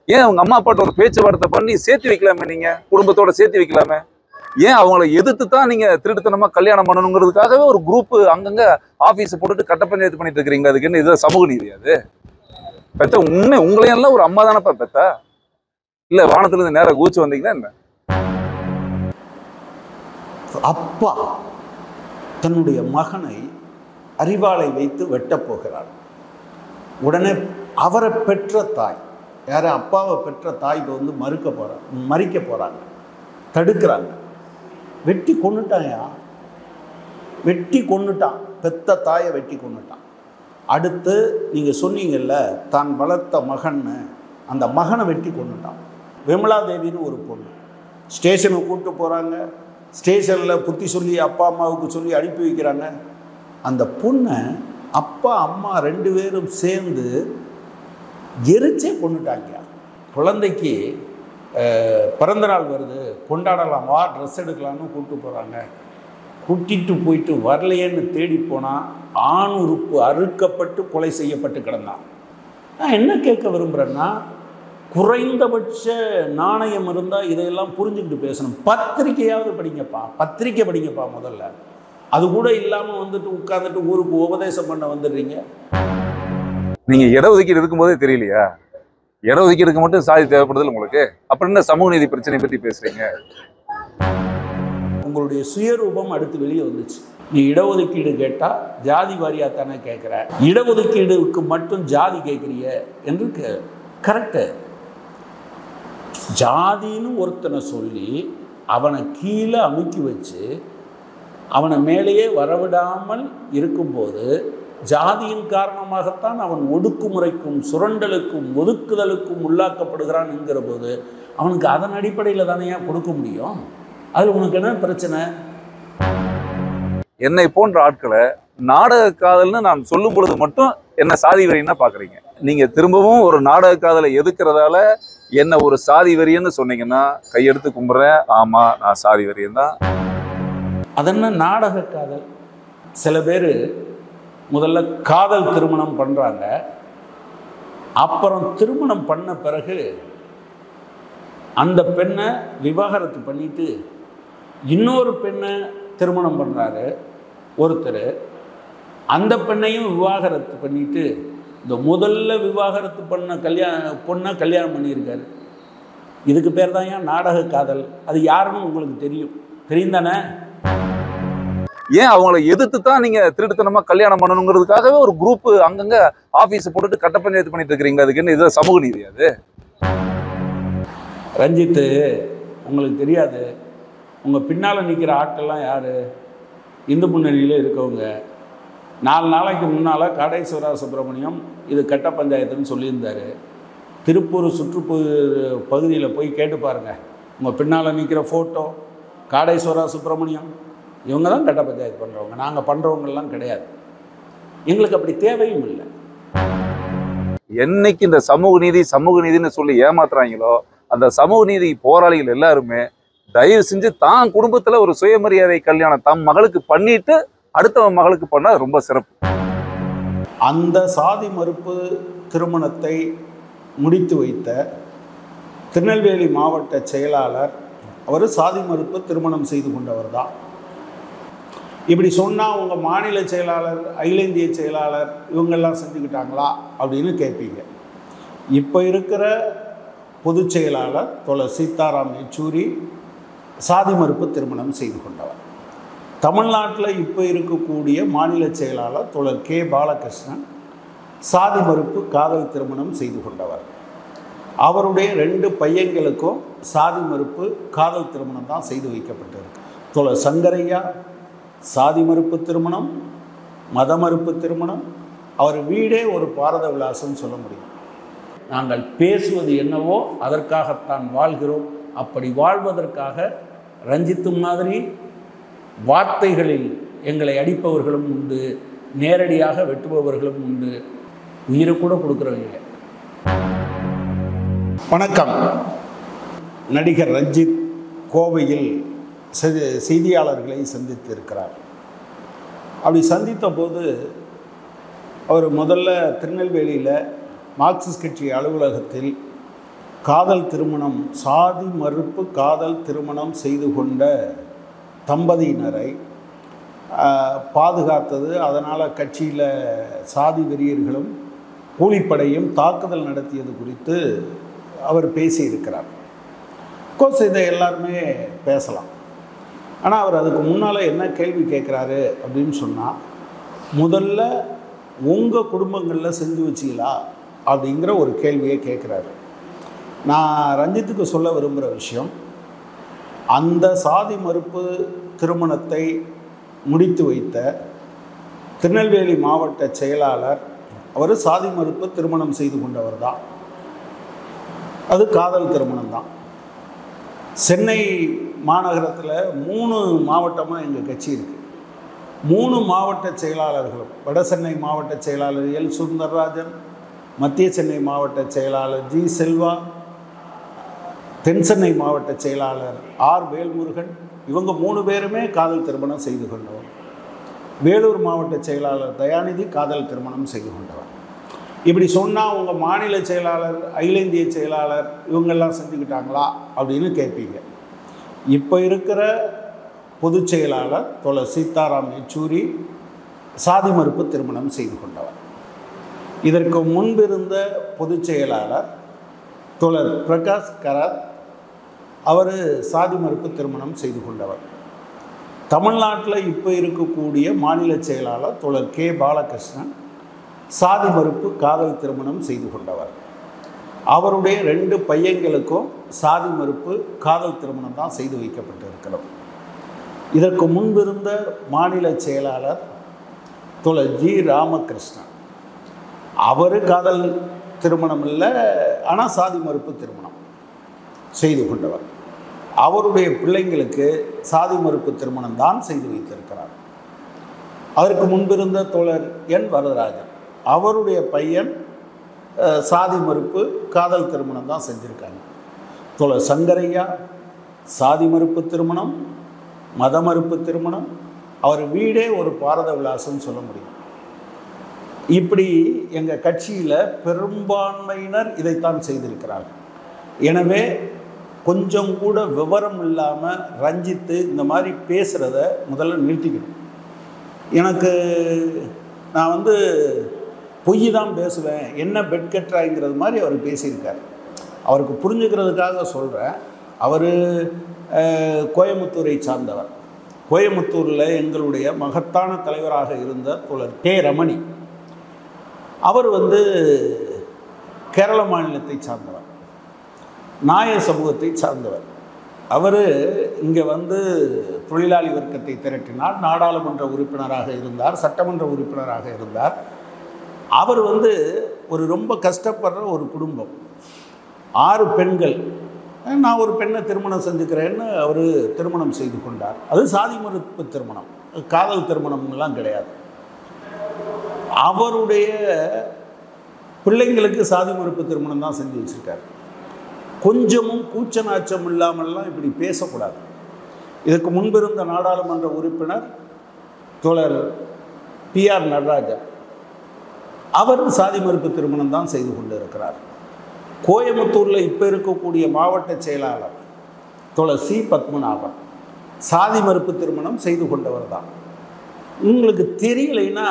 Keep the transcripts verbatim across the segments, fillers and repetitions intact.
ஏன் அவங்க அம்மா அப்பாட்ட ஒரு பேச்சுவார்த்தை பண்ணி சேர்த்து வைக்கலாமே? நீங்க குடும்பத்தோட சேர்த்து வைக்கலாமே? ஏன் அவங்களை எதிர்த்து தான் நீங்க திருட்டுத்தனமா கல்யாணம் பண்ணணுங்கிறதுக்காகவே ஒரு குரூப் அங்கங்க ஆபீஸ் போட்டுட்டு கட்ட பஞ்சாயத்து பண்ணிட்டு இருக்கிறீங்க? அதுக்கு என்ன இது சமூக நீதி? அது பெத்த உண்மை உங்களையெல்லாம் ஒரு அம்மா தானப்பா பெத்தா? இல்ல வானத்துல இருந்து நேரம் கூச்சு வந்தீங்களா என்ன? அப்பா தன்னுடைய மகனை அரிவாளை வைத்து வெட்டப் போகிறார். உடனே அவரை பெற்ற தாய், யார அப்பாவை பெற்ற தாய்க்கு வந்து மறுக்க போறாங்க, மறிக்க போறாங்க, தடுக்கிறாங்க. வெட்டி கொன்னுட்டாயா, வெட்டி கொன்னுட்டான், பெத்த தாயை வெட்டி கொன்னுட்டான். அடுத்து நீங்க சொன்னீங்கல்ல தான் வளர்த்த மகன்னு, அந்த மகனை வெட்டி கொன்னுட்டான். விமலா தேவின்னு ஒரு பொண்ணு ஸ்டேஷனுக்கு கூப்பிட்டு போறாங்க. ஸ்டேஷனில் புத்தி சொல்லி அப்பா அம்மாவுக்கு சொல்லி அனுப்பி வைக்கிறாங்க. அந்த பொண்ணை அப்பா அம்மா ரெண்டு பேரும் சேர்ந்து எரிச்சே கொண்டுட்டாங்க. குழந்தைக்கு பிறந்தநாள் வருது, கொண்டாடலாம் வா, ட்ரெஸ் எடுக்கலான்னு கூப்பிட்டு போகிறாங்க. கூட்டிகிட்டு போயிட்டு வரலையேன்னு தேடி போனால் ஆண் உறுப்பு அறுக்கப்பட்டு கொலை செய்யப்பட்டு கிடந்தான். நான் என்ன கேட்க விரும்புகிறேன்னா, குறைந்தபட்ச நாணயம் இருந்தால் இதையெல்லாம் புரிஞ்சுக்கிட்டு பேசணும். பத்திரிக்கையாவது படிங்கப்பா, பத்திரிக்கை படிங்கப்பா முதல்ல. அது கூட இல்லாமல் வந்துட்டு உட்கார்ந்துட்டு ஊருக்கு உபதேசம் பண்ண வந்துடுறீங்க. நீங்க இடஒதுக்கீடு இருக்கும்போதே தெரியலையா? இடஒதுக்கீடுக்கு மட்டும் சாதி தேவைப்படுது உங்களுக்கு, அப்புறம் என்ன சமூக நீதி பிரச்சனை பத்தி பேசுறீங்க? உங்களுடைய சுயரூபம் அடுத்து வெளியே வந்துச்சு. நீ இடஒதுக்கீடு கேட்டா ஜாதி வாரியா தானே கேட்குற, இடஒதுக்கீடுக்கு மட்டும் ஜாதி கேட்குறிய என்று கரெக்டு. ஜாதின்னு ஒருத்தனை சொல்லி அவனை கீழே அமுக்கி வச்சு அவனை மேலேயே வரவிடாமல் இருக்கும்போது ஜாதியின் காரணமாகத்தான் அவன் ஒடுக்குமுறைக்கும் சுரண்டலுக்கும் ஒதுக்குதலுக்கும் உள்ளாக்கப்படுகிறான் என்கிற போது அவனுக்கு அதன் அடிப்படையில் தானே கொடுக்க முடியும். அது உனக்கு என்ன பிரச்சனை? என்னை போன்ற ஆட்களை நாடக காதல்னு நான் சொல்லும் பொழுது மட்டும் என்ன சாதி வெறின்னா பாக்குறீங்க. நீங்க திரும்பவும் ஒரு நாடக காதலை எதுக்குறதால என்ன ஒரு சாதி வெறியன்னு சொன்னீங்கன்னா கையெடுத்து கும்பிட்றேன். ஆமா, நான் சாதி வெறியன் தான். அதென்ன நாடக காதல்? சில பேர் முதல்ல காதல் திருமணம் பண்ணுறாங்க, அப்புறம் திருமணம் பண்ண பிறகு அந்த பெண்ணை விவாகரத்து பண்ணிட்டு இன்னொரு பெண்ணை திருமணம் பண்ணுறாரு ஒருத்தர். அந்த பெண்ணையும் விவாகரத்து பண்ணிட்டு இந்த முதல்ல விவாகரத்து பண்ண கல்யாண பொண்ணை கல்யாணம் பண்ணியிருக்காரு. இதுக்கு பேர் தான் ஏன் நாடக காதல்? அது யாருன்னு உங்களுக்கு தெரியும், தெரியும் தானே? ஏன் அவங்களை எதிர்த்து தான் நீங்க திருட்டுத்தனமா கல்யாணம் பண்ணணுங்கிறதுக்காகவே ஒரு குரூப் அங்கங்க ஆபீஸ் போட்டுட்டு கட்ட பஞ்சாயத்து பண்ணிட்டு இருக்கிறீங்க? அதுக்கு என்ன இது சமூக நீதி? அது ரஞ்சித்து, உங்களுக்கு தெரியாது. உங்கள் பின்னால் நிற்கிற ஆட்கள்லாம் யார்? இந்து முன்னணியில் இருக்கவங்க. நாலு நாளைக்கு முன்னால் காடேஸ்வரா சுப்பிரமணியம் இது கட்ட பஞ்சாயத்துன்னு சொல்லியிருந்தார். திருப்பூர் சுற்றுப்பு பகுதியில் போய் கேட்டு பாருங்கள். உங்கள் பின்னால் நிற்கிற ஃபோட்டோ காடேஸ்வரா சுப்பிரமணியம், இவங்க தான் கட்ட பஞ்சாயத்து பண்ணுறவங்க. நாங்கள் பண்ணுறவங்கெல்லாம் கிடையாது. எங்களுக்கு அப்படி தேவையும் இல்லை. என்னைக்கு இந்த சமூக நீதி சமூக நீதினு சொல்லி ஏமாத்துறாங்களோ அந்த சமூக நீதி போராளிகள் எல்லாருமே தயவு செஞ்சு தான் குடும்பத்துல ஒரு சுயமரியாதை கல்யாணம் தம் மகளுக்கு பண்ணிட்டு அடுத்தவன் மகளுக்கு பண்ணா ரொம்ப சிறப்பு. அந்த சாதி மறுப்பு திருமணத்தை முடித்து வைத்த திருநெல்வேலி மாவட்ட செயலாளர் அவர் சாதி மறுப்பு திருமணம் செய்து கொண்டவர் தான். இப்படி சொன்னால் உங்கள் மாநில செயலாளர், அகில இந்திய செயலாளர் இவங்கெல்லாம் செஞ்சுக்கிட்டாங்களா அப்படின்னு கேட்பீங்க. இப்போ இருக்கிற பொதுச் செயலாளர் தோழர் சீதாராம் யெச்சூரி சாதி மறுப்பு திருமணம் செய்து கொண்டவர். தமிழ்நாட்டில் இப்போ இருக்கக்கூடிய மாநில செயலாளர் தோழர் கே பாலகிருஷ்ணன் சாதி மறுப்பு காதல் திருமணம் செய்து கொண்டவர். அவருடைய ரெண்டு பையன்களுக்கும் சாதி மறுப்பு காதல் திருமணம் தான் செய்து வைக்கப்பட்டிருக்கு. தோழர் சங்கரையா சாதி மறுப்பு திருமணம், மத மறுப்பு திருமணம். அவர் வீடே ஒரு பாரத விலாசம் சொல்ல முடியும். நாங்கள் பேசுவது என்னவோ அதற்காகத்தான் வாழ்கிறோம். அப்படி வாழ்வதற்காக ரஞ்சித்து மாதிரி வார்த்தைகளில் எங்களை அடிப்பவர்களும் உண்டு, நேரடியாக வெட்டுபவர்களும் உண்டு, உயிரை கூட கொடுக்குறவங்க. வணக்கம். நடிகர் ரஞ்சித் கோவையில் செய்தியாளர்களை சந்தித்து இருக்கிறார். அப்படி சந்தித்த போது அவர் முதல்ல திருநெல்வேலியில் மார்க்சிஸ்ட் கட்சி அலுவலகத்தில் காதல் திருமணம், சாதி மறுப்பு காதல் திருமணம் செய்து கொண்ட தம்பதியினரை பாதுகாத்தது, அதனால் கட்சியில் சாதி வெறியர்களும் கூலிப்படையும் தாக்குதல் நடத்தியது குறித்து அவர் பேசியிருக்கிறார். கோர்ஸ் இதை எல்லாருமே பேசலாம். ஆனால் அவர் அதுக்கு முன்னால் என்ன கேள்வி கேட்குறாரு அப்படின்னு சொன்னால், முதல்ல உங்கள் குடும்பங்களில் செஞ்சு வச்சிங்களா அப்படிங்கிற ஒரு கேள்வியை கேட்குறாரு. நான் ரஞ்சித்துக்கு சொல்ல விரும்புகிற விஷயம், அந்த சாதி மறுப்பு திருமணத்தை முடித்து வைத்த திருநெல்வேலி மாவட்ட செயலாளர் அவர் சாதி மறுப்பு திருமணம் செய்து கொண்டவர் தான். அது காதல் திருமணம் தான். சென்னை மாநகரத்தில் மூணு மாவட்டமாக எங்கள் கட்சி இருக்குது. மூணு மாவட்ட செயலாளர்களும், வட சென்னை மாவட்ட செயலாளர் எல் சுந்தரராஜன், மத்திய சென்னை மாவட்ட செயலாளர் ஜி செல்வா, தென் சென்னை மாவட்ட செயலாளர் ஆர் வேல்முருகன், இவங்க மூணு பேருமே காதல் திருமணம் செய்து கொண்டவர். வேலூர் மாவட்ட செயலாளர் தயாநிதி காதல் திருமணம் செய்து கொண்டவர். இப்படி சொன்னால் உங்கள் மாநில செயலாளர், அகில இந்திய செயலாளர் இவங்கெல்லாம் செஞ்சுக்கிட்டாங்களா அப்படின்னு கேட்பீங்க. இப்போ இருக்கிற பொதுச் செயலாளர் தோழர் சீதாராம் யெச்சூரி சாதி மறுப்பு திருமணம் செய்து கொண்டவர். இதற்கு முன்பிருந்த பொதுச் செயலாளர் தோழர் பிரகாஷ் கராத் அவர் சாதி மறுப்பு திருமணம் செய்து கொண்டவர். தமிழ்நாட்டில் இப்போ இருக்கக்கூடிய மாநில செயலாளர் தோழர் கே பாலகிருஷ்ணன் சாதி மறுப்பு காதல் திருமணம் செய்து கொண்டவர். அவருடைய ரெண்டு பையன்களுக்கும் சாதி மறுப்பு காதல் திருமணம் தான் செய்து வைக்கப்பட்டிருக்கிறது. இதற்கு முன்பிருந்த மாநில செயலாளர் தோழர் ஜி ராமகிருஷ்ணன், அவர் காதல் திருமணம் இல்லை, ஆனால் சாதி மறுப்பு திருமணம் செய்து கொண்டவர். அவருடைய பிள்ளைங்களுக்கு சாதி மறுப்பு திருமணம் தான் செய்து வைத்திருக்கிறார். அதற்கு முன்பிருந்த தோழர் என் வரதராஜன், அவருடைய பையன் சாதி மறுப்பு காதல் திருமணம் தான் செஞ்சுருக்காங்க. தோழர் சங்கரையா சாதி மறுப்பு திருமணம், மத மறுப்பு திருமணம், அவர் வீடே ஒரு பாரத விலாசம்னு சொல்ல முடியும். இப்படி எங்கள் கட்சியில் பெரும்பான்மையினர் இதைத்தான் செய்திருக்கிறார்கள். எனவே கொஞ்சம் கூட விவரம் இல்லாமல் ரஞ்சித்து இந்த மாதிரி பேசுகிறத முதல்ல நிறுத்திக்கணும். எனக்கு நான் வந்து பொய் தான் பேசுவேன், என்ன பெட் கட்டுறாங்கிறது மாதிரி அவர் பேசியிருக்கார். அவருக்கு புரிஞ்சுக்கிறதுக்காக சொல்கிறேன். அவர் கோயம்புத்தூரை சார்ந்தவர். கோயம்புத்தூரில் எங்களுடைய மகத்தான தலைவராக இருந்த தோழர் கே ரமணி, அவர் வந்து கேரள மாநிலத்தை சார்ந்தவர், நாயர் சமூகத்தை சார்ந்தவர். அவர் இங்கே வந்து தொழிலாளி வர்க்கத்தை திரட்டினார், நாடாளுமன்ற உறுப்பினராக இருந்தார், சட்டமன்ற உறுப்பினராக இருந்தார். அவர் வந்து ஒரு ரொம்ப கஷ்டப்படுற ஒரு குடும்பம், ஆறு பெண்கள், நான் ஒரு பெண்ணை திருமணம் செஞ்சுக்கிறேன்னு அவர் திருமணம் செய்து கொண்டார். அது சாதி மறுப்பு திருமணம், காதல் திருமணம்லாம் கிடையாது. அவருடைய பிள்ளைங்களுக்கு சாதி மறுப்பு திருமணம் தான் செஞ்சு வச்சுருக்கார். கொஞ்சமும் கூச்ச நாச்சம் இல்லாமல்லாம் இப்படி பேசக்கூடாது. இதற்கு முன்பிருந்த நாடாளுமன்ற உறுப்பினர் தோழர் பி ஆர் நடராஜன், அவர் சாதி மறுப்பு திருமணம் தான் செய்து கொண்டு இருக்கிறார். கோயம்புத்தூரில் இப்போ இருக்கக்கூடிய மாவட்ட செயலாளர் தோழர் சி பத்மநாபன் சாதி மறுப்பு திருமணம் செய்து கொண்டவர் தான். உங்களுக்கு தெரியலைன்னா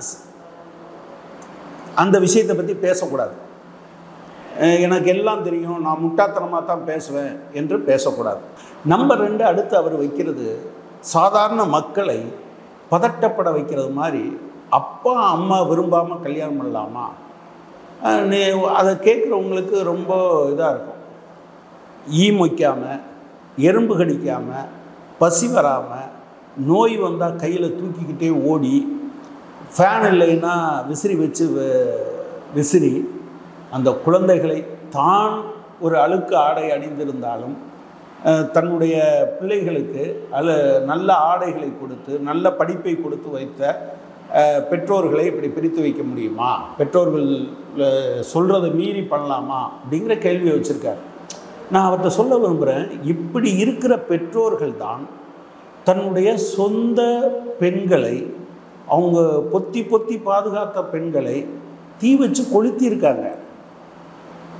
அந்த விஷயத்தை பற்றி பேசக்கூடாது. எனக்கு எல்லாம் தெரியும், நான் முட்டாத்தனமாக தான் பேசுவேன் என்று பேசக்கூடாது. நம்பர் ரெண்டு, அடுத்து அவர் வைக்கிறது சாதாரண மக்களை பதட்டப்பட வைக்கிறது மாதிரி, அப்பா அம்மா விரும்பாமல் கல்யாணம் பண்ணலாமா? நீ அதை கேட்குறவங்களுக்கு ரொம்ப இதாக இருக்கும். ஈ மொய்க்காமல், எறும்பு கடிக்காமல், பசி வராமல், நோய் வந்தால் கையில் தூக்கிக்கிட்டே ஓடி, ஃபேன் இல்லைன்னா விசிறி வச்சு விசிறி அந்த குழந்தைகளை தான் ஒரு அழுக்கு ஆடை அணிந்திருந்தாலும் தன்னுடைய பிள்ளைகளுக்கு அல்ல நல்ல ஆடைகளை கொடுத்து நல்ல படிப்பை கொடுத்து வைத்த பெற்றோர்களை இப்படி பிரித்து வைக்க முடியுமா? பெற்றோர்கள் சொல்கிறத மீறி பண்ணலாமா அப்படிங்கிற கேள்வியை வச்சுருக்கார். நான் அவர்கிட்ட சொல்ல விரும்புகிறேன், இப்படி இருக்கிற பெற்றோர்கள் தான் தன்னுடைய சொந்த பெண்களை, அவங்க பொத்தி பொத்தி பாதுகாத்த பெண்களை தீ வச்சு கொளுத்தியிருக்காங்க.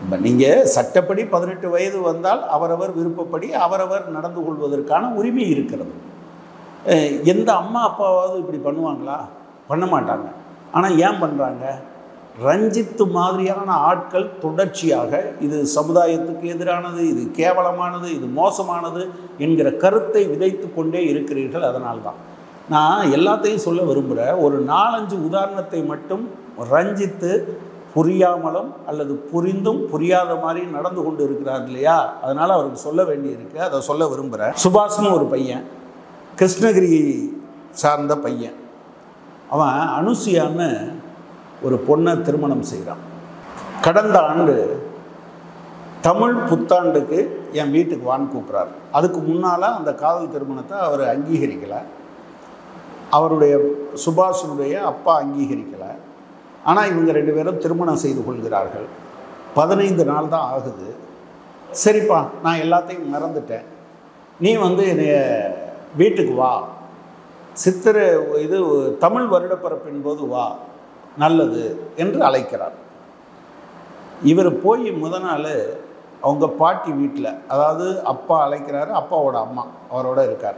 இப்போ நீங்கள் சட்டப்படி பதினெட்டு வயது வந்தால் அவரவர் விருப்பப்படி அவரவர் நடந்து கொள்வதற்கான உரிமை இருக்கிறது. எந்த அம்மா அப்பாவாவது இப்படி பண்ணுவாங்களா? பண்ண மாட்டாங்க. ஆனால் ஏன் பண்ணுறாங்க? ரஞ்சித்து மாதிரியான ஆட்கள் தொடர்ச்சியாக இது சமுதாயத்துக்கு எதிரானது, இது கேவலமானது, இது மோசமானது என்கிற கருத்தை விதைத்து கொண்டே இருக்கிறீர்கள். அதனால்தான் நான் எல்லாத்தையும் சொல்ல விரும்புகிறேன். ஒரு நாலஞ்சு உதாரணத்தை மட்டும் ரஞ்சித்து புரியாமலும் அல்லது புரிந்தும் புரியாத மாதிரி நடந்து கொண்டு இருக்கிறார் இல்லையா, அதனால் அவருக்கு சொல்ல வேண்டியிருக்கு. அதை சொல்ல விரும்புகிறேன். சுபாஷ்னு ஒரு பையன், கிருஷ்ணகிரி சார்ந்த பையன். அவன் அனுசுயான்னு ஒரு பொண்ணை திருமணம் செய்கிறான். கடந்த ஆண்டு தமிழ் புத்தாண்டுக்கு என் வீட்டுக்கு வான்னு கூப்பிட்றாரு. அதுக்கு முன்னால் அந்த காதல் திருமணத்தை அவர் அங்கீகரிக்கலை. அவருடைய சுபாஷனுடைய அப்பா அங்கீகரிக்கலை. ஆனால் இவங்க ரெண்டு பேரும் திருமணம் செய்து கொள்கிறார்கள். பதினைந்து நாள் தான் ஆகுது. சரிப்பா, நான் எல்லாத்தையும் மறந்துட்டேன், நீ வந்து என்னைய வீட்டுக்கு வா, சித்திரை இது தமிழ் வருடப்பிறப்பின் போது வா, நல்லது என்று அழைக்கிறார். இவர் போய் முத நாள் அவங்க பாட்டி வீட்டில், அதாவது அப்பா அழைக்கிறாரு, அப்பாவோட அம்மா அவரோட இருக்கார்.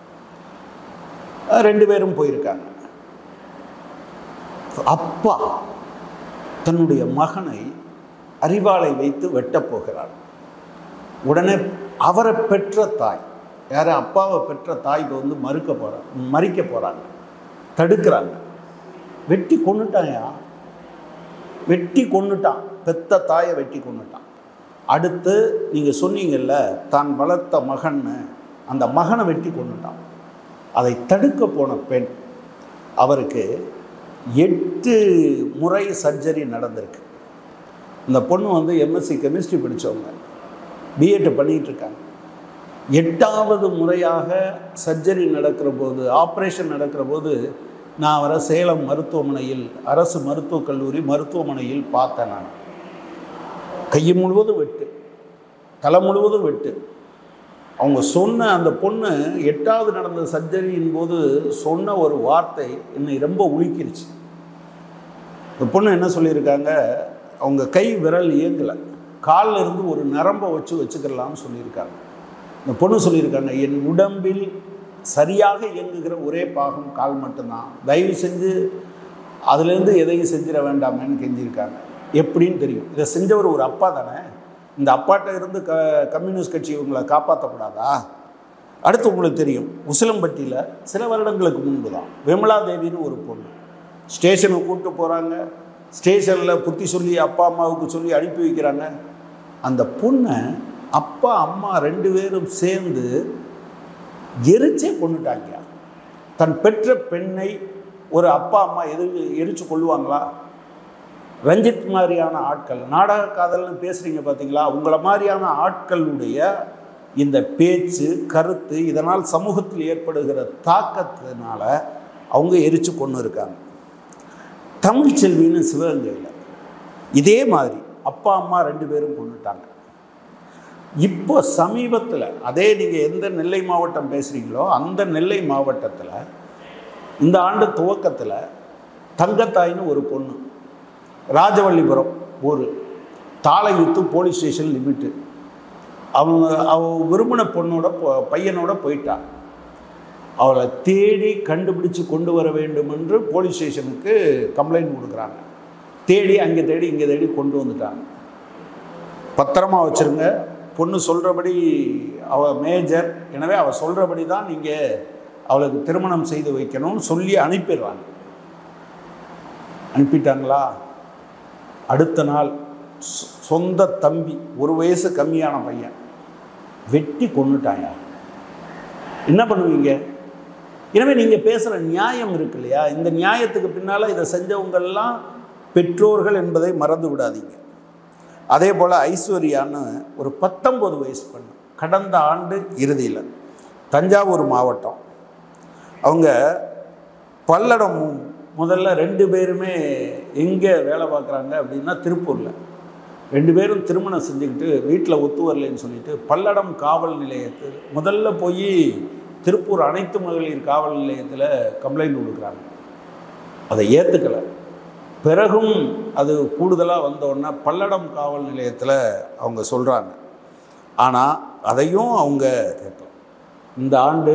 ரெண்டு பேரும் போயிருக்காங்க. அப்பா தன்னுடைய மகனை அரிவாளை வைத்து வெட்டப் போகிறார். உடனே அவரை பெற்ற தாய், யார் அப்பாவை பெற்ற தாய்க்கு வந்து மறுக்க போகிறார், மறிக்க போகிறாங்க, தடுக்கிறாங்க. வெட்டி கொண்டுட்டாயா, வெட்டி கொண்டுட்டான், பெத்த தாயை வெட்டி கொண்டுட்டான். அடுத்து நீங்கள் சொன்னீங்கல்ல தான் வளர்த்த மகன்னு, அந்த மகனை வெட்டி கொண்டுட்டான். அதை தடுக்க போன பெண், அவருக்கு எட்டு முறை சர்ஜரி நடந்திருக்கு. இந்த பொண்ணு வந்து எம்எஸ்சி கெமிஸ்ட்ரி படித்தவங்க, பிஎட் பண்ணிகிட்டு இருக்காங்க. எட்டாவது முறையாக சர்ஜரி நடக்கிற போது, ஆப்ரேஷன் நடக்கிற போது நான் அவரை சேலம் மருத்துவமனையில், அரசு மருத்துவக் கல்லூரி மருத்துவமனையில் பார்த்தேன். நான் கை முழுவதும் வெட்டு, தலை முழுவதும் வெட்டு. அவங்க சொன்ன அந்த பொண்ணு எட்டாவது நடந்த சர்ஜரியின் போது சொன்ன ஒரு வார்த்தை என்னை ரொம்ப உலுக்கிருச்சு. இந்த பொண்ணு என்ன சொல்லியிருக்காங்க, அவங்க கை விரல் இயங்கலை, காலில் இருந்து ஒரு நரம்பை வச்சு வச்சுக்கலாம்னு சொல்லியிருக்காங்க. இந்த பொண்ணு சொல்லியிருக்காங்க, என் உடம்பில் சரியாக இயங்குகிற ஒரே பாகம் கால் மட்டும்தான், தயவு செஞ்சு அதுலேருந்து எதையும் செஞ்சிட வேண்டாமேன்னு கெஞ்சிருக்காங்க. எப்படின்னு தெரியும், இதை செஞ்சவர் ஒரு அப்பா தானே, இந்த அப்பாட்ட இருந்து க கம்யூனிஸ்ட் கட்சி இவங்களை காப்பாற்றக்கூடாதா? அடுத்து உங்களுக்கு தெரியும், உசிலம்பட்டியில் சில வருடங்களுக்கு முன்பு தான் விமலா தேவின்னு ஒரு பொண்ணு ஸ்டேஷனுக்கு கூப்பிட்டு போகிறாங்க. ஸ்டேஷனில் புத்தி சொல்லி அப்பா அம்மாவுக்கு சொல்லி அனுப்பி வைக்கிறாங்க. அந்த பொண்ணை அப்பா அம்மா ரெண்டு பேரும் சேர்ந்து எரிச்சே கொண்டுட்டாங்க. தன் பெற்ற பெண்ணை ஒரு அப்பா அம்மா எது எரிச்சு கொள்ளுவாங்களா? ரஞ்சித் மாதிரியான ஆட்கள், நாடக காதல்னு பேசுகிறீங்க பார்த்தீங்களா, உங்களை மாதிரியான ஆட்களுடைய இந்த பேச்சு கருத்து இதனால் சமூகத்தில் ஏற்படுகிற தாக்கத்தினால அவங்க எரிச்சு கொண்டு இருக்காங்க. தமிழ்ச்செல்வின்னு சிவகங்கையில் இதே மாதிரி அப்பா அம்மா ரெண்டு பேரும் கொண்டுட்டாங்க. இப்போ சமீபத்தில் அதே நீங்கள் எந்த நெல்லை மாவட்டம் பேசுகிறீங்களோ அந்த நெல்லை மாவட்டத்தில் இந்த ஆண்டு துவக்கத்தில் தங்கத்தாயின்னு ஒரு பொண்ணு, ராஜவள்ளிபுரம் ஒரு தாளையுத்து போலீஸ் ஸ்டேஷன் லிமிட்டு, அவங்க அவ விரும்பின பொண்ணோட பையனோட போயிட்டா. அவளை தேடி கண்டுபிடிச்சு கொண்டு வர வேண்டும் என்று போலீஸ் ஸ்டேஷனுக்கு கம்ப்ளைண்ட் கொடுக்குறாங்க. தேடி அங்கே தேடி இங்கே தேடி கொண்டு வந்துட்டாங்க. பத்திரமா வச்சுருங்க, பொண்ணு சொல்கிறபடி அவள் மேஜர், எனவே அவள் சொல்கிறபடி தான் நீங்கள் அவளுக்கு திருமணம் செய்து வைக்கணும்னு சொல்லி அனுப்பிடுறாங்க. அனுப்பிட்டாங்களா? அடுத்த நாள் சொந்த தம்பி, ஒரு வயசு கம்மியான பையன், வெட்டி கொண்டுட்டாங்க. என்ன பண்ணுவீங்க? எனவே நீங்கள் பேசுகிற நியாயம் இருக்கு இல்லையா, இந்த நியாயத்துக்கு பின்னால் இதை செஞ்சவங்கெல்லாம் பெற்றோர்கள் என்பதை மறந்து விடாதீங்க. அதே போல் ஐஸ்வர்யான்னு ஒரு பத்தொம்பது வயசு பெண், கடந்த ஆண்டு இறுதியில் தஞ்சாவூர் மாவட்டம், அவங்க பல்லடம், முதல்ல ரெண்டு பேருமே எங்கே வேலை பார்க்குறாங்க அப்படின்னா திருப்பூரில். ரெண்டு பேரும் திருமணம் செஞ்சுக்கிட்டு வீட்டில் ஒத்து வரலைன்னு சொல்லிட்டு பல்லடம் காவல் நிலையத்தில் முதல்ல போய் திருப்பூர் அனைத்து மகளிர் காவல் நிலையத்தில் கம்ப்ளைண்ட் கொடுக்குறாங்க. அதை ஏற்றுக்கலை. பிறகும் அது கூடுதலாக வந்தோடனே பல்லடம் காவல் நிலையத்தில் அவங்க சொல்கிறாங்க. ஆனால் அதையும் அவங்க கேட்கலாம். இந்த ஆண்டு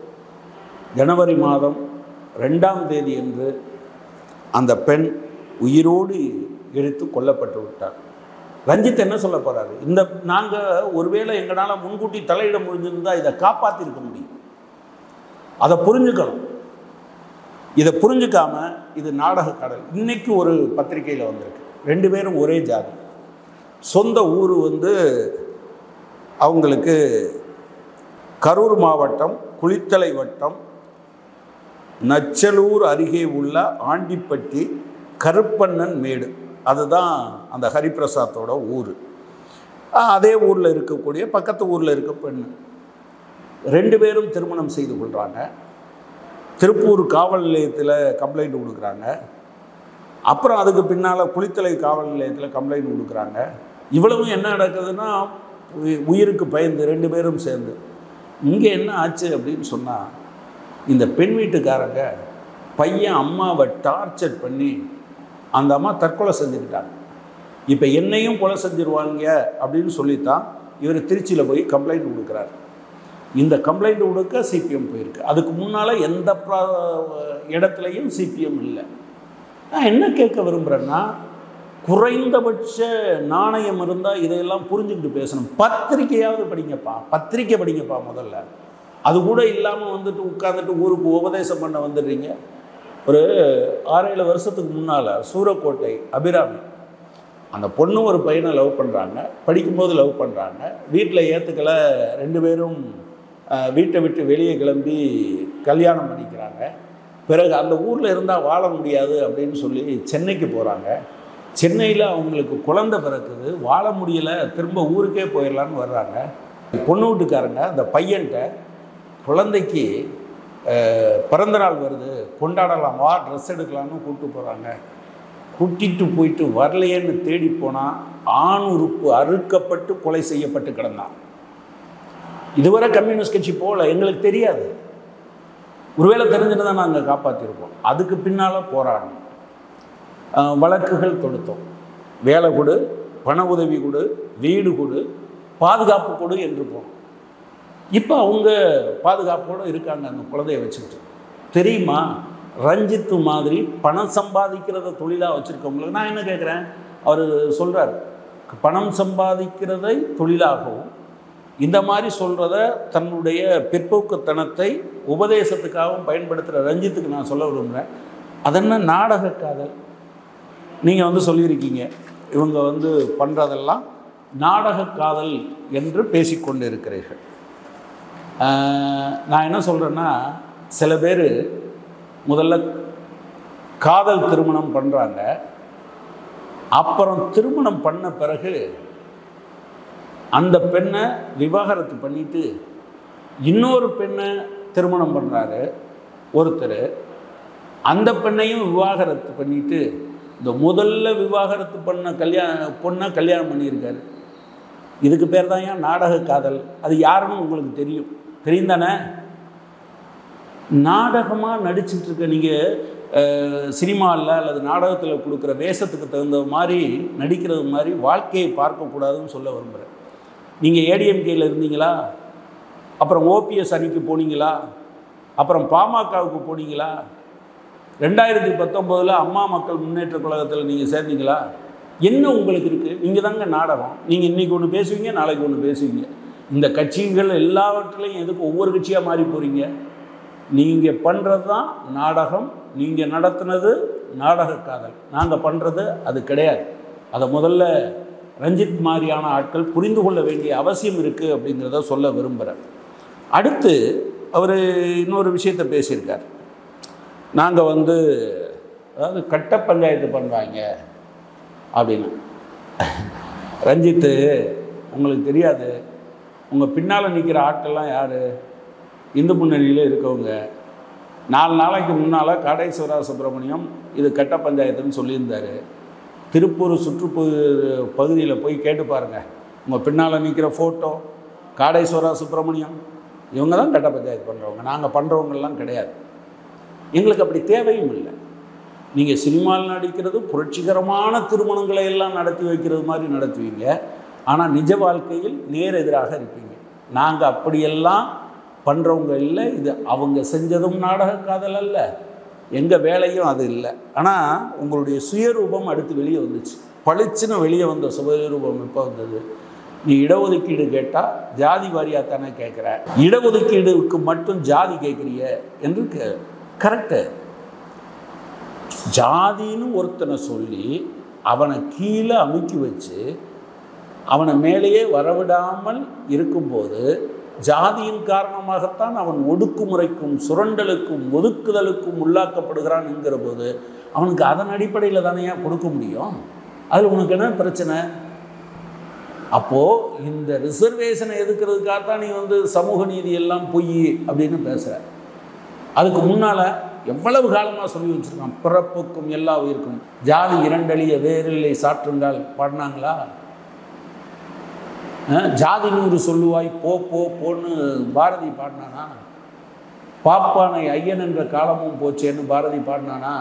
ஜனவரி மாதம் ரெண்டாம் தேதி என்று அந்த பெண் உயிரோடு எரித்து கொல்லப்பட்டு விட்டார். ரஞ்சித் என்ன சொல்ல போகிறாரு? இந்த நாங்கள் ஒருவேளை எங்களால் முன்கூட்டி தலையிட முடிஞ்சிருந்தால் இதை காப்பாற்றிருக்க முடியும். அதை புரிஞ்சுக்கணும். இதை புரிஞ்சுக்காம இது நாடக கடல். இன்னைக்கு ஒரு பத்திரிகையில் வந்திருக்கு, ரெண்டு பேரும் ஒரே ஜாதி, சொந்த ஊர் வந்து அவங்களுக்கு கரூர் மாவட்டம் குளித்தலை வட்டம் நச்சலூர் அருகே உள்ள ஆண்டிப்பட்டி கருப்பண்ணன் மேடு, அதுதான் அந்த ஹரிபிரசாத்தோட ஊர். அதே ஊரில் இருக்கக்கூடிய பக்கத்து ஊரில் இருக்க பெண் ரெண்டு பேரும் திருமணம் செய்து கொள்கிறாங்க. திருப்பூர் காவல் நிலையத்தில் கம்ப்ளைண்ட் கொடுக்குறாங்க. அப்புறம் அதுக்கு பின்னால் குளித்தலை காவல் நிலையத்தில் கம்ப்ளைண்ட் கொடுக்குறாங்க. இவ்வளவும் என்ன நடக்குதுன்னா உயிருக்கு பயந்து ரெண்டு பேரும் சேர்ந்து. இங்கே என்ன ஆச்சு அப்படின்னு சொன்னால், இந்த பெண் வீட்டுக்காரங்க பையன் அம்மாவை டார்ச்சர் பண்ணி அந்த அம்மா தற்கொலை செஞ்சுக்கிட்டாங்க. இப்போ என்னையும் கொலை செஞ்சிருவாங்க அப்படின்னு சொல்லித்தான் இவர் திருச்சியில் போய் கம்ப்ளைண்ட் கொடுக்குறாரு. இந்த கம்ப்ளைண்ட் கொடுக்க சிபிஎம் போயிருக்கு. அதுக்கு முன்னால் எந்த இடத்துலையும் சிபிஎம் இல்லை. நான் என்ன கேட்க விரும்புகிறேன்னா, குறைந்தபட்ச நாணயம் இருந்தால் இதையெல்லாம் புரிஞ்சுக்கிட்டு பேசணும். பத்திரிக்கையாவது படிங்கப்பா, பத்திரிக்கை படிங்கப்பா முதல்ல. அது கூட இல்லாமல் வந்துட்டு உட்காந்துட்டு ஊருக்கு உபதேசம் பண்ண வந்துடுறீங்க. ஒரு ஆறேழு வருஷத்துக்கு முன்னால் சூரக்கோட்டை அபிராமி அந்த பொண்ணு ஒரு பையனை லவ் பண்ணுறாங்க. படிக்கும்போது லவ் பண்ணுறாங்க. வீட்டில் ஏற்றுக்கலை. ரெண்டு பேரும் வீட்டை விட்டு வெளியே கிளம்பி கல்யாணம் பண்ணிக்கிறாங்க. பிறகு அந்த ஊரில் இருந்தால் வாழ முடியாது அப்படின்னு சொல்லி சென்னைக்கு போகிறாங்க. சென்னையில் அவங்களுக்கு குழந்தை பிறக்குது. வாழ முடியலை, திரும்ப ஊருக்கே போயிடலான்னு வர்றாங்க. பொண்ணு வீட்டுக்காரங்க அந்த பையன்கிட்ட குழந்தைக்கு பிறந்தநாள் வருது, கொண்டாடலாம் வா, ட்ரெஸ் எடுக்கலான்னு கூப்பிட்டு போகிறாங்க. கூட்டிகிட்டு போயிட்டு வரலையேன்னு தேடி போனால் ஆண் உறுப்பு அறுக்கப்பட்டு கொலை செய்யப்பட்டு கிடந்தான். இதுவரை கம்யூனிஸ்ட் கட்சி போகல, எங்களுக்கு தெரியாது. ஒருவேளை தெரிஞ்சுட்டு தான் நாங்கள் காப்பாற்றிருப்போம். அதுக்கு பின்னால் போராடணும், வழக்குகள் தொடுத்தோம். வேலை கொடு, பண உதவி கொடு, வீடு கொடு, பாதுகாப்பு கொடு என்று போனோம். இப்போ அவங்க பாதுகாப்போடு இருக்காங்க அந்த குழந்தைய வச்சுக்கிட்டு. தெரியுமா, ரஞ்சித்து மாதிரி பணம் சம்பாதிக்கிறத தொழிலாக வச்சுருக்கவங்களுக்கு நான் என்ன கேட்குறேன், அவர் சொல்கிறார் பணம் சம்பாதிக்கிறதை தொழிலாகவும் இந்த மாதிரி சொல்கிறத தன்னுடைய பிற்போக்குத்தனத்தை உபதேசத்துக்காகவும் பயன்படுத்துகிற ரஞ்சித்துக்கு நான் சொல்ல விரும்புகிறேன். அதென்ன நாடக காதல்? நீங்கள் வந்து சொல்லியிருக்கீங்க இவங்க வந்து பண்ணுறதெல்லாம் நாடக காதல் என்று பேசிக்கொண்டு இருக்கிறீர்கள். நான் என்ன சொல்கிறேன்னா, சில பேர் முதல்ல காதல் திருமணம் பண்ணுறாங்க. அப்புறம் திருமணம் பண்ண பிறகு அந்த பெண்ணை விவாகரத்து பண்ணிட்டு இன்னொரு பெண்ணை திருமணம் பண்ணுறாரு ஒருத்தர். அந்த பெண்ணையும் விவாகரத்து பண்ணிட்டு இந்த முதல்ல விவாகரத்து பண்ண கல்யாண பொண்ணை கல்யாணம் பண்ணியிருக்காரு. இதுக்கு பேர் தான் ஏன் நாடக காதல். அது யாருன்னு உங்களுக்கு தெரியும், தெரியும் தானே? நாடகமாக நடிச்சிட்ருக்க நீங்கள் சினிமாவில் அல்லது நாடகத்தில் கொடுக்குற வேஷத்துக்கு தகுந்த மாதிரி நடிக்கிறது மாதிரி வாழ்க்கையை பார்க்கக்கூடாதுன்னு சொல்ல விரும்புகிறேன். நீங்கள் ஏடிஎம்கேயில் இருந்தீங்களா, அப்புறம் ஓபிஎஸ் அணிக்கு போனீங்களா, அப்புறம் பாமகவுக்கு போனீங்களா, ரெண்டாயிரத்தி பத்தொம்போதில் அம்மா மக்கள் முன்னேற்ற கழகத்தில் நீங்கள் சேர்ந்தீங்களா? என்ன உங்களுக்கு இருக்குது? நீங்கள் தாங்க நாடகம். நீங்கள் இன்றைக்கி ஒன்று பேசுவீங்க, நாளைக்கு ஒன்று பேசுவீங்க. இந்த கட்சிகள் எல்லாவற்றிலையும் எதுக்கு ஒவ்வொரு கட்சியாக மாறி போகிறீங்க? நீங்கள் பண்ணுறது தான் நாடகம். நீங்கள் நடத்துனது நாடக காதல். நாங்கள் பண்ணுறது அது கிடையாது. அதை முதல்ல ரஞ்சித் மாதிரியான ஆட்கள் புரிந்து கொள்ள வேண்டிய அவசியம் இருக்குது அப்படிங்கிறத சொல்ல விரும்புகிறேன். அடுத்து அவர் இன்னொரு விஷயத்தை பேசியிருக்கார். நாங்கள் வந்து அதாவது கட்ட பஞ்சாயத்து பண்ணுவாங்க அப்படின்னு. ரஞ்சித்து, உங்களுக்கு தெரியாது, உங்கள் பின்னால் நிற்கிற ஆட்கள்லாம் யார்? இந்து முன்னணியில் இருக்கவங்க. நாலு நாளைக்கு முன்னால் காடேஸ்வரா சுப்பிரமணியம் இது கட்ட பஞ்சாயத்துன்னு சொல்லியிருந்தார். திருப்பூர் சுற்றுப்பு பகுதியில் போய் கேட்டு பாருங்கள். உங்கள் பின்னால் நிற்கிற ஃபோட்டோ காடேஸ்வரா சுப்பிரமணியம், இவங்க தான் கட்ட பஞ்சாயத்து பண்ணுறவங்க. நாங்கள் பண்ணுறவங்கெல்லாம் கிடையாது. எங்களுக்கு அப்படி தேவையும் இல்லை. நீங்கள் சினிமாவில் நடிக்கிறது புரட்சிகரமான திருமணங்களை எல்லாம் நடத்தி வைக்கிறது மாதிரி நடத்துவீங்க, ஆனால் நிஜ வாழ்க்கையில் நேர் எதிராக இருப்பீங்க. நாங்கள் அப்படியெல்லாம் பண்ணுறவங்க இல்லை. இது அவங்க செஞ்சதும் நாடக காதல் அல்ல, எங்கள் வேலையும் அது இல்லை. ஆனால் உங்களுடைய சுயரூபம் அடுத்து வெளியே வந்துச்சு. பளிச்சுன்னு வெளியே வந்த சுயரூபம் எப்போ வந்தது? நீ இடஒதுக்கீடு கேட்டால் ஜாதி வாரியாக தானே கேட்குற, இடஒதுக்கீடுக்கு மட்டும் ஜாதி கேட்குறிய என்று கே கரெக்டு. ஜாதின்னு ஒருத்தனை சொல்லி அவனை கீழே அமுக்கி வச்சு அவனை மேலேயே வரவிடாமல் இருக்கும்போது ஜாதியின் காரணமாகத்தான் அவன் ஒடுக்குமுறைக்கும் சுரண்டலுக்கும் ஒதுக்குதலுக்கும் உள்ளாக்கப்படுகிறான் என்கிற போது அவனுக்கு அதன் அடிப்படையில் தானே கொடுக்க முடியும். அதில் உனக்கு என்ன பிரச்சனை? அப்போது இந்த ரிசர்வேஷனை எதுக்கிறதுக்காகத்தான் நீ வந்து சமூக நீதி எல்லாம் பொய் அப்படின்னு பேசுகிற. அதுக்கு முன்னால் எவ்வளவு காலமாக சொல்லி வச்சுருக்கான், பிறப்புக்கும் எல்லா உயிருக்கும் ஜாதி இரண்டழிய வேறில்லை சாற்றுங்கள் பாடினாங்களா? ஜாதி நூறு சொல்லுவாய் போ போ போன்னு பாரதி பாடினானா? பாப்பானை ஐயன் என்ற காலமும் போச்சேன்னு பாரதி பாடினானா?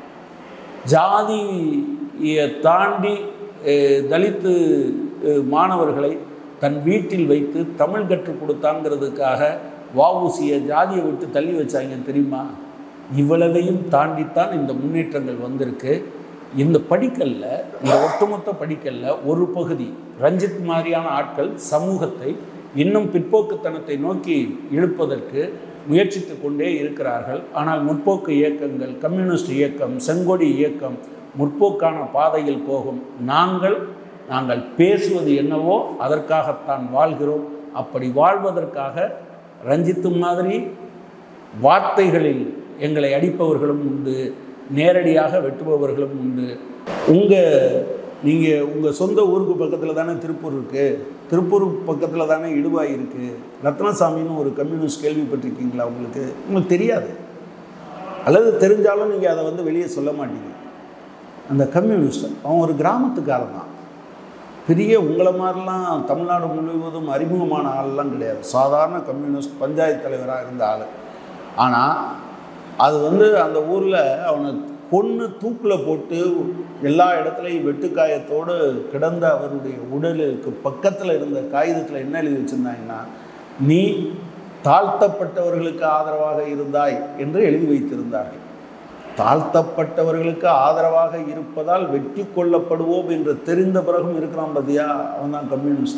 ஜாதியை தாண்டி தலித்து மாணவர்களை தன் வீட்டில் வைத்து தமிழ் கற்றுக் கொடுத்தாங்கிறதுக்காக வஉசியை ஜாதியை விட்டு தள்ளி வச்சாங்க தெரியுமா? இவ்வளவையும் தாண்டித்தான் இந்த முன்னேற்றங்கள் வந்திருக்கு. இந்த படிக்கல்ல, இந்த ஒட்டுமொத்த படிக்கல்ல ஒரு பகுதி ரஞ்சித் மாதிரியான ஆட்கள் சமூகத்தை இன்னும் பிற்போக்குத்தனத்தை நோக்கி இழுப்பதற்கு முயற்சித்து கொண்டே இருக்கிறார்கள். ஆனால் முற்போக்கு இயக்கங்கள், கம்யூனிஸ்ட் இயக்கம், செங்கொடி இயக்கம் முற்போக்கான பாதையில் போகும். நாங்கள் நாங்கள் பேசுவது என்னவோ அதற்காகத்தான் வாழ்கிறோம். அப்படி வாழ்வதற்காக ரஞ்சித்து மாதிரி வார்த்தைகளில் எங்களை அடிப்பவர்களும் உண்டு, நேரடியாக வெட்டுபவர்களும் உண்டு. உங்கள் நீங்கள் உங்கள் சொந்த ஊருக்கு பக்கத்தில் தானே திருப்பூர் இருக்குது, திருப்பூர் பக்கத்தில் தானே இடுவாய் இருக்குது. ரத்னசாமின்னு ஒரு கம்யூனிஸ்ட் கேள்விப்பட்டிருக்கீங்களா? உங்களுக்கு உங்களுக்கு தெரியாது, அல்லது தெரிஞ்சாலும் நீங்கள் அதை வந்து வெளியே சொல்ல மாட்டீங்க. அந்த கம்யூனிஸ்ட் அவன் ஒரு கிராமத்துக்காரன் தான். பெரிய உங்களை மாதிரிலாம் தமிழ்நாடு முழுவதும் அறிமுகமான ஆள்லாம் கிடையாது. சாதாரண கம்யூனிஸ்ட் பஞ்சாயத்து தலைவராக இருந்த ஆள். ஆனால் அது வந்து அந்த ஊரில் அவனை கொன்று தூக்கில் போட்டு எல்லா இடத்துலையும் வெட்டுக்காயத்தோடு கிடந்த அவருடைய உடலுக்கு பக்கத்தில் இருந்த காகிதத்தில் என்ன எழுதி வச்சுருந்தாங்கன்னா, நீ தாழ்த்தப்பட்டவர்களுக்கு ஆதரவாக இருந்தாய் என்று எழுதி வைத்திருந்தார்கள். தாழ்த்தப்பட்டவர்களுக்கு ஆதரவாக இருப்பதால் வெற்றி கொள்ளப்படுவோம் என்று தெரிந்த பிறகும் இருக்கிறான் பார்த்தியா, அவன் தான் கம்யூனிஸ்ட்.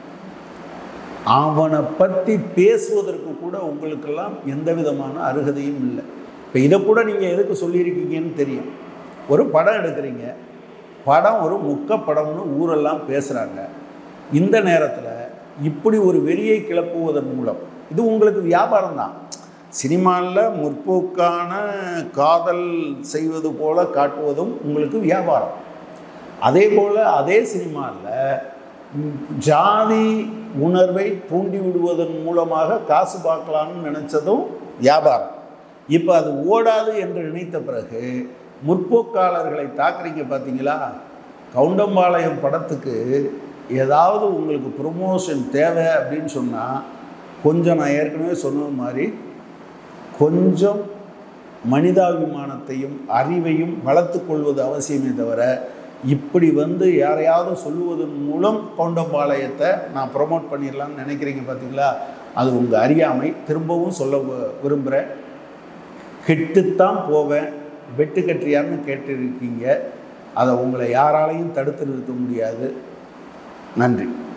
அவனை பற்றி பேசுவதற்கு கூட உங்களுக்கெல்லாம் எந்த விதமான அருகதையும் இல்லை. இப்போ இதை கூட நீங்கள் எதுக்கு சொல்லியிருக்கீங்கன்னு தெரியும். ஒரு படம் எடுக்கிறீங்க, படம் ஒரு முக்க படம்னு ஊரெல்லாம் பேசுகிறாங்க. இந்த நேரத்தில் இப்படி ஒரு வெறியை கிளப்புவதன் மூலம் இது உங்களுக்கு வியாபாரம் தான். சினிமாவில் முற்போக்கான காதல் செய்வது போல காட்டுவதும் உங்களுக்கு வியாபாரம். அதே போல் அதே சினிமாவில் ஜாதி உணர்வை தூண்டி விடுவதன் மூலமாக காசு பார்க்கலான்னு நினச்சதும் வியாபாரம். இப்போ அது ஓடாது என்று நினைத்த பிறகு முற்போக்காளர்களை தாக்குறீங்க பார்த்தீங்களா? கவுண்டம்பாளையம் படத்துக்கு ஏதாவது உங்களுக்கு ப்ரொமோஷன் தேவை அப்படின்னு சொன்னால் கொஞ்சம் நான் ஏற்கனவே சொன்னது மாதிரி கொஞ்சம் மனிதாபிமானத்தையும் அறிவையும் வளர்த்து கொள்வது அவசியமே தவிர இப்படி வந்து யாரையாவது சொல்லுவதன் மூலம் கவுண்டம்பாளையத்தை நான் ப்ரொமோட் பண்ணிடலான்னு நினைக்கிறீங்க பார்த்தீங்களா? அது உங்கள் அறியாமை. திரும்பவும் சொல்ல விரும்புகிறேன், கெட்டுத்தான் போவேன், வெட்டு கட்டுறியான்னு கேட்டிருக்கீங்க. அதை உங்களை யாராலையும் தடுத்து நிறுத்த முடியாது. நன்றி.